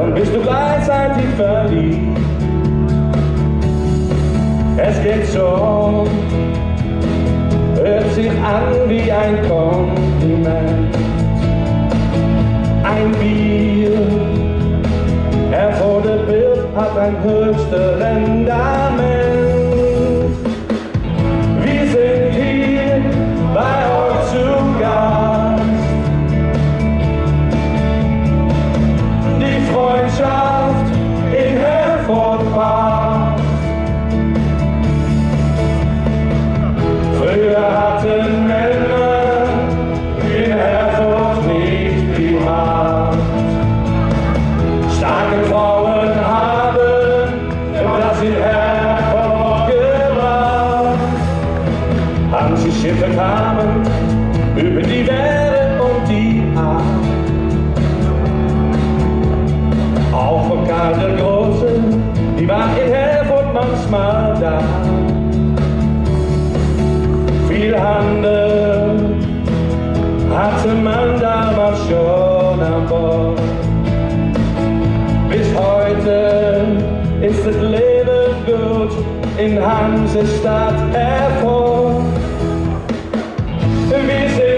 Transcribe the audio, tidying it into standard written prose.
dann bist du gleichzeitig verliebt. Es geht schon, hört sich an wie ein Kompliment. Ein Bier, Herr vor der Bild hat ein höchstes Rendament. Wir sind hier bei euch zu Gast. Die Freundschaft in Herford passt. Früher hatten Männer in Herford nicht die Macht. Starke Frauen haben das in Herford gebracht. Manche Schiffe kamen über die Welt und die Art. Auch von Karl der Große, die war in Herford manchmal da. Viel Handel hatte man damals schon an Bord. Bis heute ist das Leben gut in Hansestadt Herford. Wir sind